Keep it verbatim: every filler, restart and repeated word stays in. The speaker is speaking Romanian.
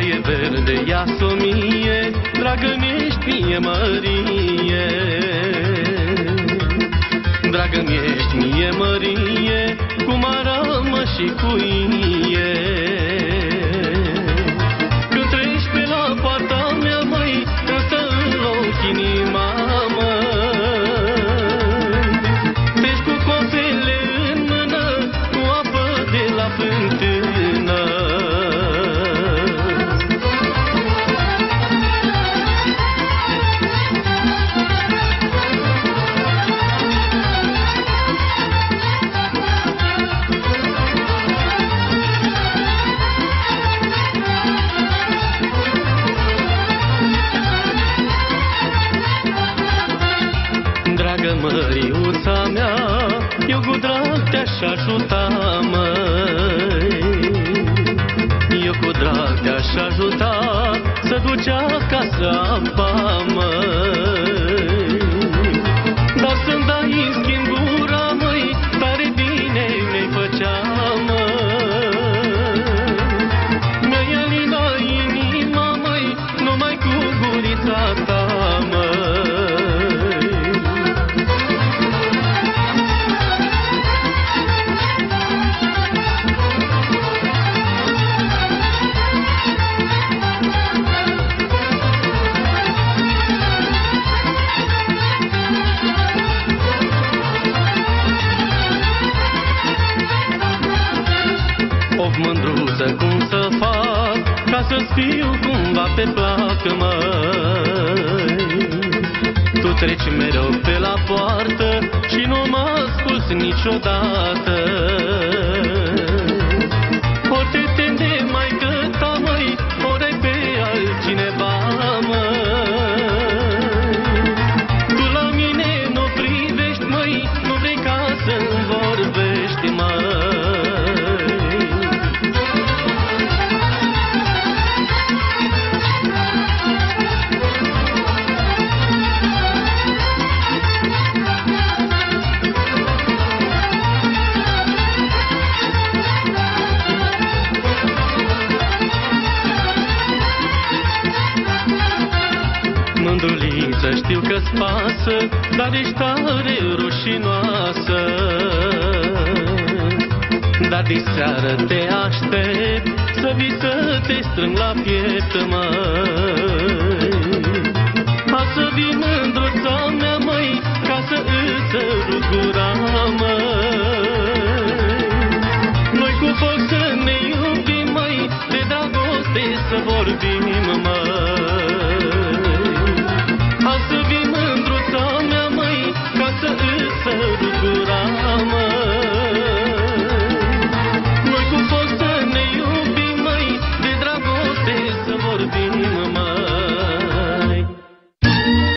foaie verde, ia-s-o mie, dragă mi-ești mie mărie. Dragă mi-ești mie mărie, cum arămă și cuie. Când treci pe la poarta mea, măi, însă în loc inima, măi, treci cu copele în mână, cu apă de la fântână. Dragă măriuța mea, eu cu drag te-aș ajuta, măi. Eu cu drag te-aș ajuta să duci acasă apa, măi. Dar să-mi dai în schimb gura, măi, tare bine mi-ai făcea, măi. Mi-ai alina inima, măi, numai cu gurița ta, măi. Of, mândruță, cum să fac ca să-ți fiu cumva pe plac, măi? Tu treci mereu pe la poartă și nu mă asculți niciodată. Ori te tinde maică ta, măi, ori pe altcineva, măi. Tu la mine nu privești, măi, nu vrei ca să-mi vorbești, măi. Mândruliță, știu că-ți pasă, dar ești tare rușinoasă. Dar diseară te aștept să vii să te strâng la piept, măi. Ha să vii, mândruța mea, măi, ca să îți sărut gura, măi. Noi cu foc să ne iubim, măi, de dragoste să vorbim, măi.